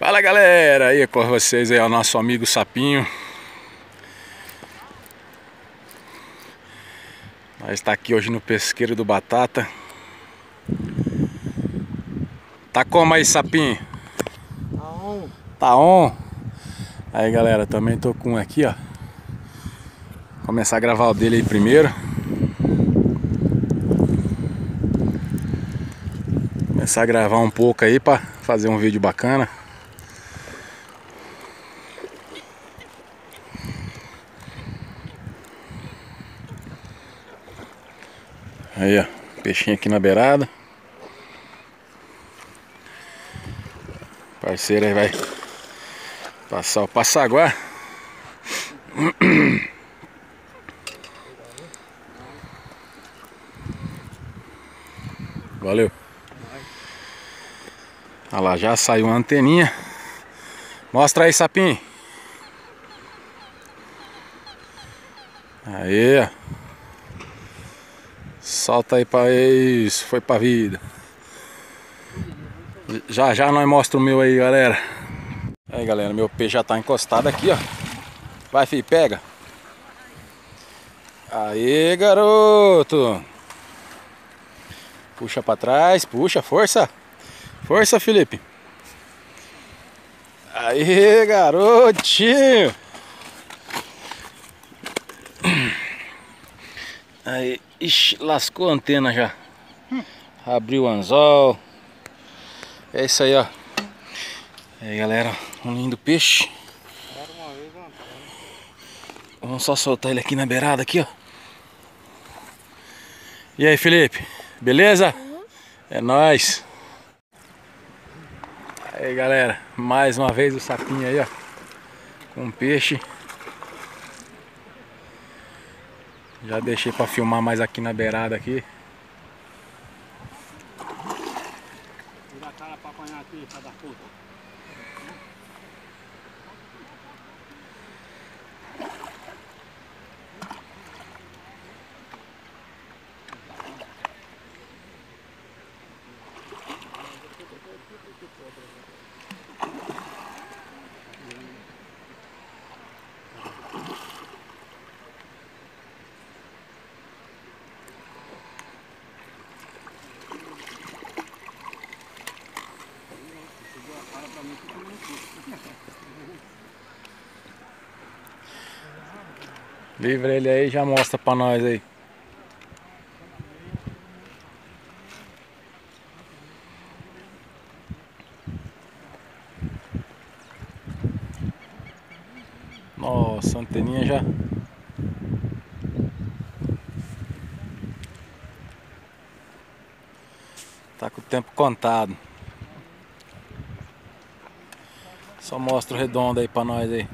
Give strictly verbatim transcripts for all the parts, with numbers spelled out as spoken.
Fala galera, aí com vocês aí, o nosso amigo Sapinho. Nós está aqui hoje no pesqueiro do Batata. Tá como aí, Sapinho? Tá on. Tá on? Aí galera, também tô com um aqui, ó. Vou começar a gravar o dele aí primeiro. Começar a gravar um pouco aí pra fazer um vídeo bacana. Aí, ó, peixinho aqui na beirada. Parceiro aí vai passar o passaguá. Valeu. Olha lá, já saiu uma anteninha. Mostra aí, Sapinho. Aí, ó. Solta aí pra isso. Foi pra vida. Já já nós mostra o meu aí, galera. Aí, galera, meu peixe já tá encostado aqui, ó. Vai, filho, pega. Aí, garoto. Puxa pra trás, puxa, força. Força, Felipe. Aí, garotinho. Aí, ixi, lascou a antena já. Abriu o anzol. É isso aí, ó. Aí, galera, um lindo peixe. Vamos só soltar ele aqui na beirada, aqui, ó. E aí, Felipe? Beleza? Uhum. É nóis. Aí, galera, mais uma vez o Sapinho aí, ó. Com um peixe. Já deixei pra filmar mais aqui na beirada aqui. Tira a cara pra apanhar aqui, filha da puta. Livra ele aí e já mostra pra nós aí. Nossa, a anteninha já. Tá com o tempo contado. Só mostra o redondo aí pra nós aí.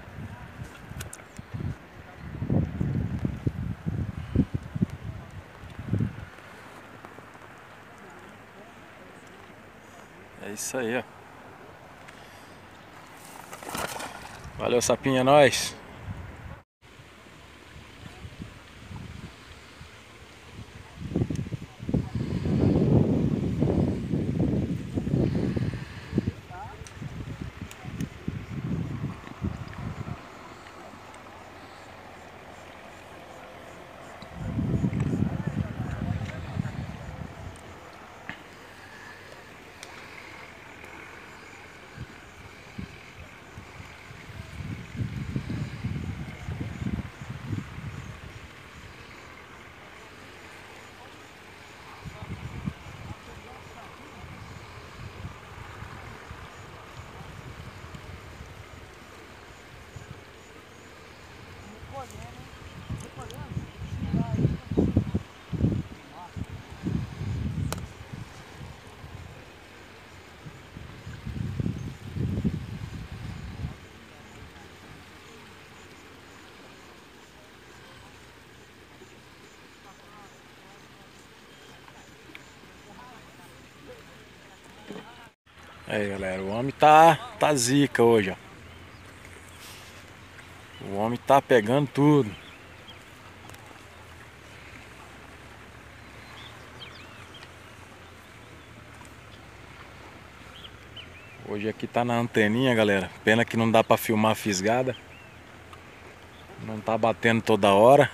É isso aí, ó. Valeu, Sapinho, é nóis. Aí, galera, o homem tá, tá zica hoje, ó. O homem tá pegando tudo. Hoje aqui tá na anteninha, galera. Pena que não dá pra filmar a fisgada. Não tá batendo toda hora.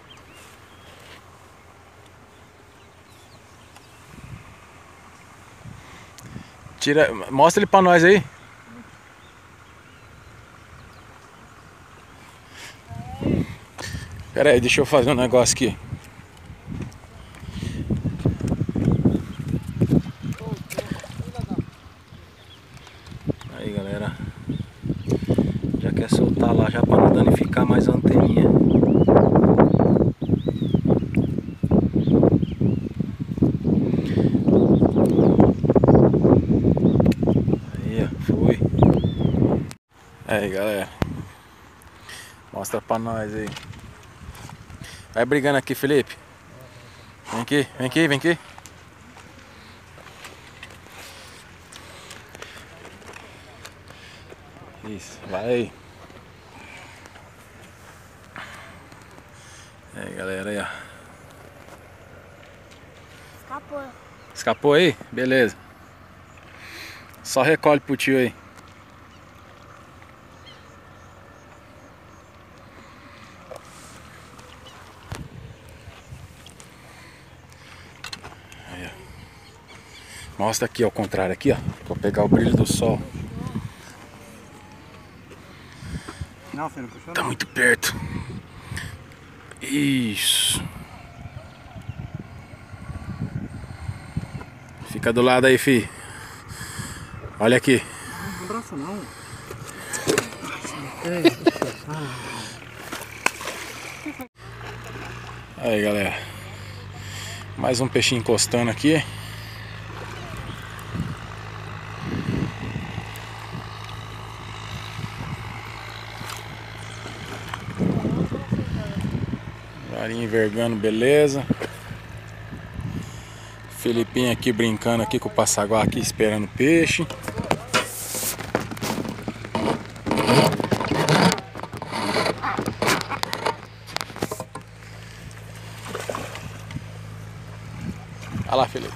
Tira, mostra ele pra nós aí. Pera aí, deixa eu fazer um negócio aqui. Aí, galera. Já quer soltar lá já pra não danificar mais a anteninha. Aí, ó, foi. Aí, galera. Mostra pra nós aí. Vai brigando aqui, Felipe. Vem aqui, vem aqui, vem aqui. Isso, vai aí. Aí, galera, aí, ó. Escapou. Escapou aí? Beleza. Só recolhe pro tio aí. Aí, ó. Mostra aqui ao contrário, aqui, ó. Pra pegar o brilho do sol. Não, filho, não puxou Tá não. muito perto. Isso. Fica do lado aí, fi. Olha aqui. Não abraça não. Aí, galera. Mais um peixinho encostando aqui. Varinha envergando, beleza. Felipinho aqui brincando aqui com o passaguá aqui, esperando peixe. Olha lá, Felipe.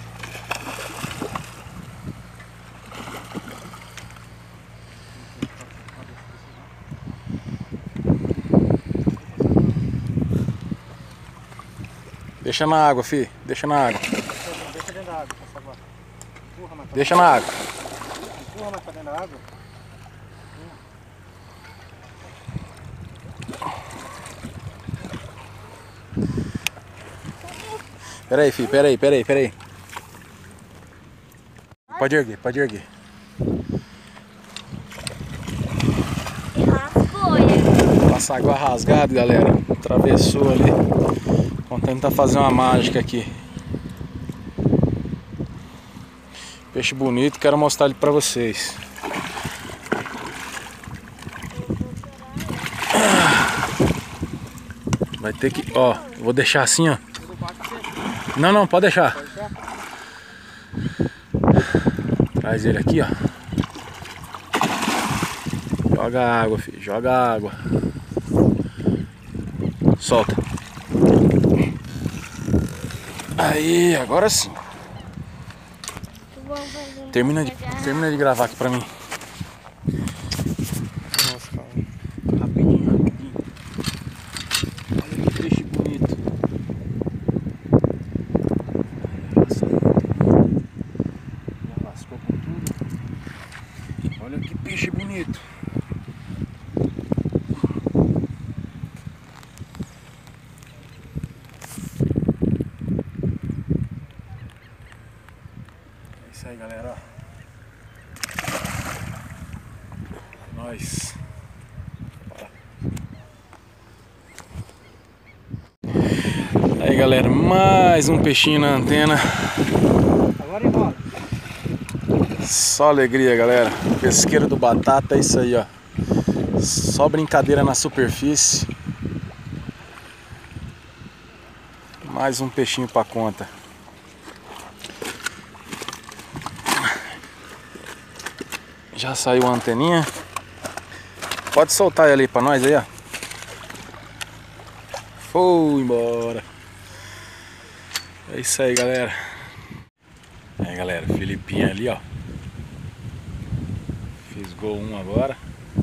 Deixa na água, fi. Deixa na água. Deixa dentro da água, por favor. Empurra mais pra Deixa na água. Empurra mais pra dentro da água. Pera aí, fi. Pera aí, pera aí, pera aí. Pode erguer, pode erguer. Rasgou, Passaguá rasgado, galera. Atravessou ali. Vamos tentar fazer uma mágica aqui. Peixe bonito, quero mostrar ele pra vocês. Vai ter que, ó, eu vou deixar assim, ó. Não, não, pode deixar. Traz ele aqui, ó. Joga água, filho, joga água. Solta. Aí, agora sim. Termina de, termina de gravar aqui pra mim. Nossa, cara. Rapidinho, rapidinho. Olha que peixe bonito. Já lascou com tudo. Olha que peixe bonito. É isso aí, galera. Nós. Aí, galera, mais um peixinho na antena. Agora enrola. Só alegria, galera. Pesqueiro do Batata, é isso aí, ó. Só brincadeira na superfície. Mais um peixinho pra conta. Já saiu a anteninha. Pode soltar ele ali pra nós aí, ó. Foi embora. É isso aí, galera. Aí, galera, Felipinho ali, ó. Pegou um agora.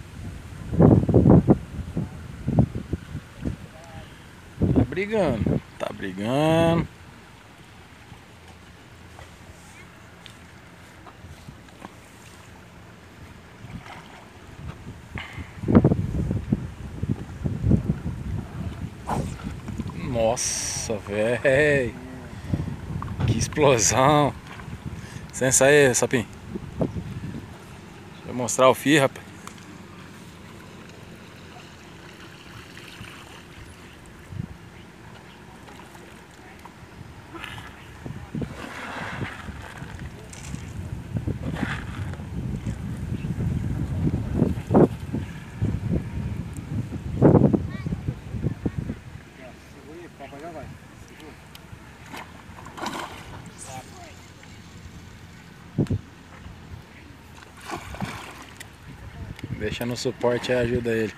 Tá brigando, tá brigando. Nossa, velho. Que explosão. Licença aí, Sapinho. Deixa eu mostrar o fio, rapaz. Segura aí, papai já vai. Segura. Deixa no suporte e ajuda ele.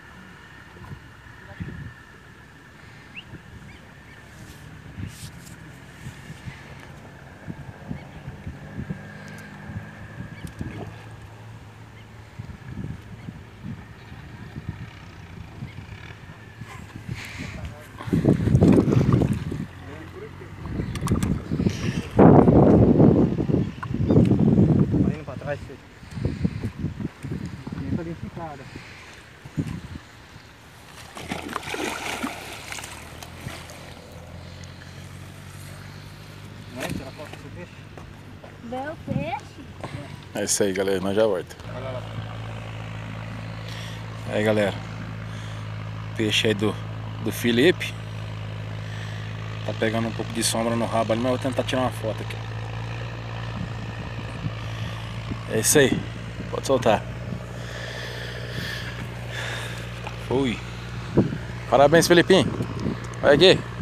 Vai indo pra trás, filho. Fica danificada. Não é? Tira foto desse peixe? Meu peixe? É isso aí, galera. Nós já volta. Olha lá. Aí, galera. Peixe aí do, do Felipe. Tá pegando um pouco de sombra no rabo ali, mas eu vou tentar tirar uma foto aqui. É isso aí. Pode soltar. Fui. Parabéns, Felipinho. Olha aqui.